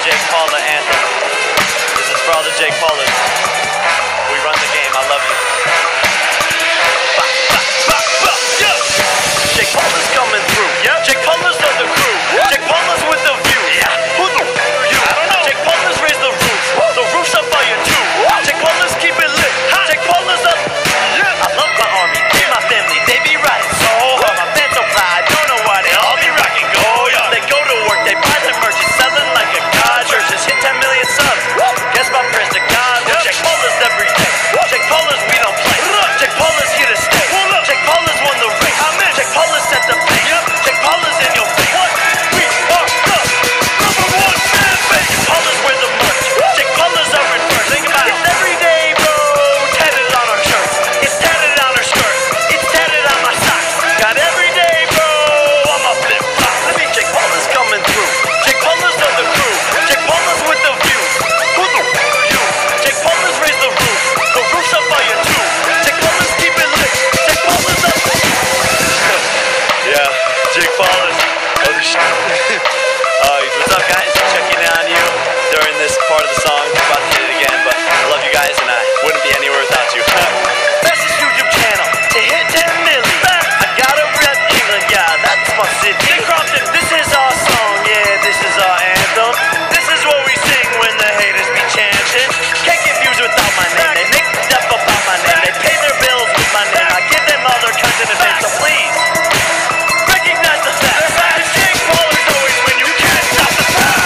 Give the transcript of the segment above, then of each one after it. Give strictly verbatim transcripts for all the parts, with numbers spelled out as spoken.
Jake Paul anthem. This is for all the Jake Paulers. We run the game, I love you. Bah, bah, bah, bah, yeah. Jake Paul is coming through. Yeah. Jake Paulers are the crew. What? Jake Paulers with the view. Yeah. Who the f are you? I don't know. Jake Paulers raise the roof. What? The roof's up by your two. What? Jake Paulers keep it lit. Ha. Jake Paulers up. Yeah. I love my army, they my family, they be riding so hard. My fans so fly, I don't know why they all be rocking gold. Yeah. They go to work, they buy their merch, it's selling like a god. Church just hit ten million subs. What? Guess my prayers to God. Yeah. Jake Paulers every day. What? Jake Paulers we don't play. What? Jake Paulers here to stay. What? Jake Paulers won the race. Amen. Jake Paulers set the pace. Yep. Jake Paulers in your face. What? We are the number one fan base. Jake Paulers wear the merch. What? Jake Paulers are in first. Think about it. It's every day, bro. Tatted on our shirts. It's tatted on our skirts. It's tatted on my socks. Got every day, bro. I'm a flip flop. Let me. Jake Paulers coming through. Jake Paulers are the crew. Jake Paulers with the view. Who the f are you? Jake Paulers raise the roof. The roof's up by your two. Jake Paulers keep it lit. Jake Paulers up. Yeah, Jake Paulers. Holy shit. uh, what's up, guys? Checking on you during this part of the song. About to hit it again, but I love you guys, and I wouldn't be anywhere without you. Fastest YouTube channel to hit ten million. I gotta rep England, yeah, that's my city. Jake Crompton, this is our song, yeah, this is our anthem. This is what we sing when the haters be chanting. Can't get views without my name. They make stuff about my name. They pay their bills with my name. I give them all their content in advance, so please recognize the fact. Jake Paulers always win. You can't stop the pack.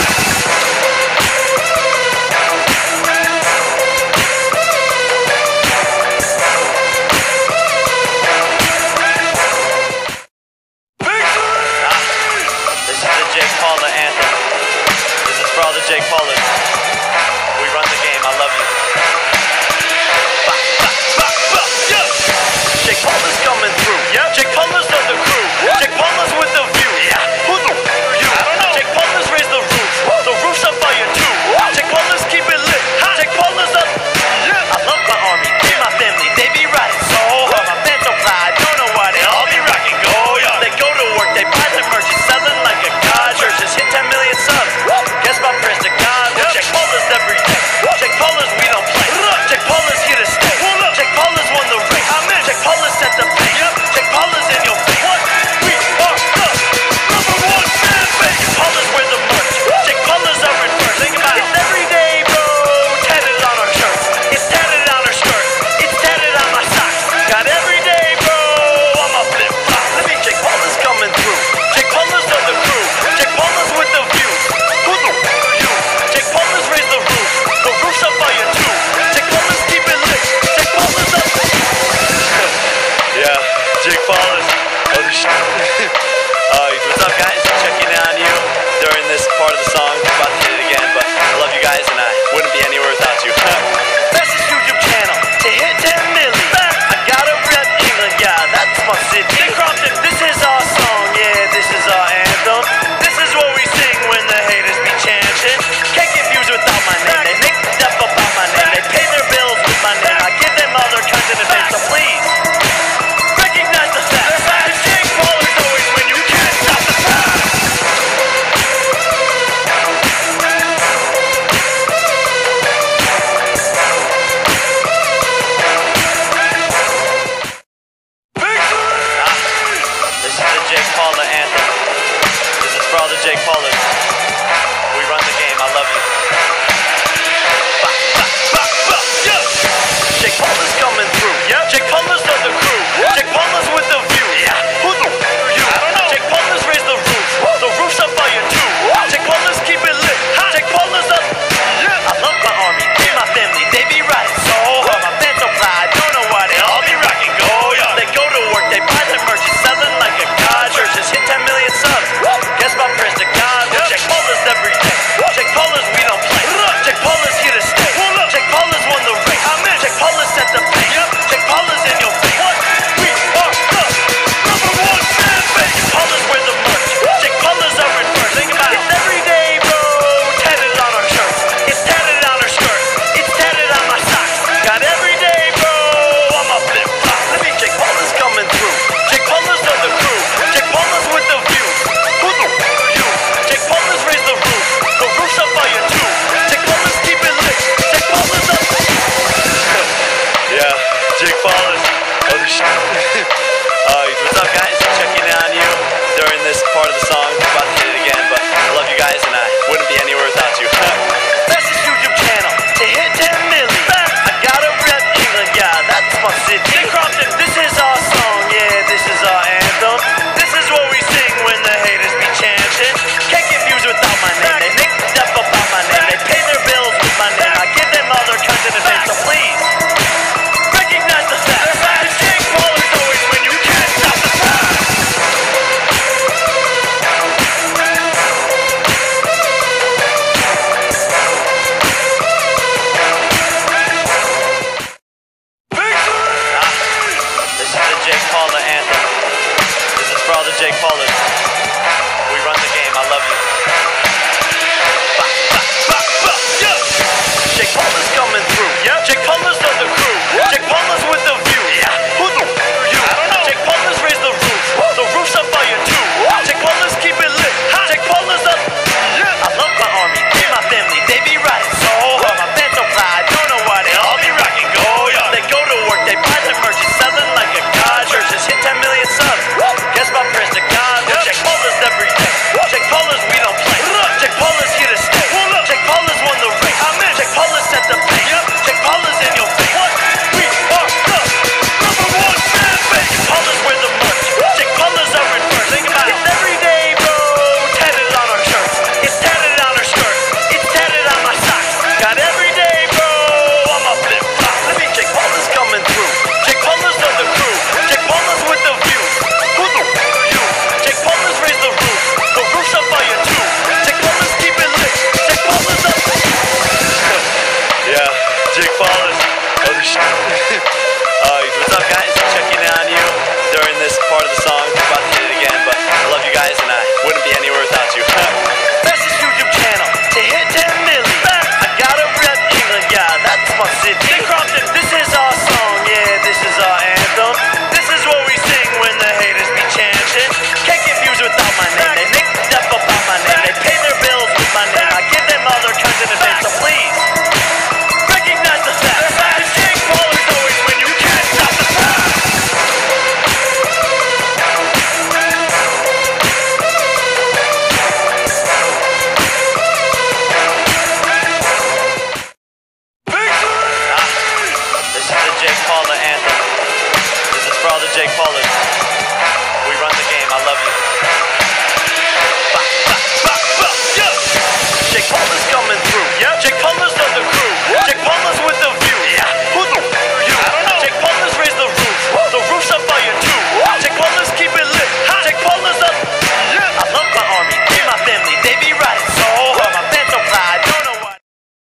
This is the Jake Paul anthem. This is for all the Jake Paulers. We run the game, I love you. Bah, bah, bah, bah, yeah. Jake Paulers coming through. Yeah. Jake Paulers are the crew. What? Jake Paulers with the view. Yeah. Who the f are you? I don't know. Jake Paulers raise the roof. What? The roof's up by your two. What? Jake Paulers keep it lit. Ha. Jake Paulers up. Yeah. I love my army, they my family, they be riding so hard. My fans so fly, I don't know why they all be rocking gold. Yeah. They go to work, they buy. Selling like a god. Church just hit ten million subs. What? Guess my prayers to God. Yep. Jake Paulers every day. What? Jake Paulers we don't play. What? Jake Paulers here to stay. What? Jake Paulers won the race. Amen. Jake Paulers set the pace. Yep. Jake Paulers in your face. What? We are the number one fan base. Jake Paulers wear the merch. What? Jake Paulers are in first. Think about it. It's every day, bro. Tatted on our shirts. It's tatted on our skirts. It's tatted on my socks. Got every day, bro. I'm a flip flop. Let me. Jake Paulers coming through. Jake Paulers are the crew. Jake Paulers with the view. Who the f are you? Jake Paulers raise the roof. The roof's up by your two. Jake Paulers keep it lit. Jake Paulers up. Yeah, Jake Paulers. Holy shit. uh, what's up, guys? Checking on you during this part of the song. About to hit it again, but I love you guys, and I wouldn't be anywhere without you. Fastest YouTube channel to hit ten million. I gotta rep England, yeah, that's my city. Jake Crompton, this is our song, yeah, this is our anthem. This is what we sing when the haters be chanting. Can't get views without my name. They make stuff about my name. They pay their bills with my name. I give them all their content in advance, so please recognize the fact. Jake Paulers always win. You can't stop the pack. This is the Jake Paul anthem. This is for all the Jake Paulers. We run the game, I love you. Bah, bah, bah, bah, yeah. Jake Paulers coming through. Yeah. Jake Paulers are the crew. What? Jake Paulers with the view. Yeah. Who the f are you? I don't know. Jake Paulers raise the roof. What? The roof's up by your two. What? Jake Paulers keep it lit. Ha. Jake Paulers up. Yeah. I love my army, they my family, they be riding so hard. My fans so fly, I don't know why they all be rocking gold. Yeah. They go to work, they buy their merch, selling like a god. Church just hit ten million subs. What? Guess my prayers to God. Yep. Jake wouldn't be anywhere without